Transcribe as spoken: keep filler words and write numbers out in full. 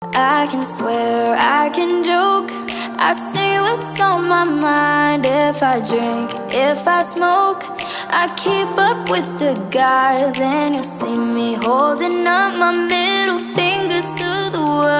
I can swear, I can joke, I say what's on my mind. If I drink, if I smoke, I keep up with the guys. And you'll see me holding up my middle finger to the world.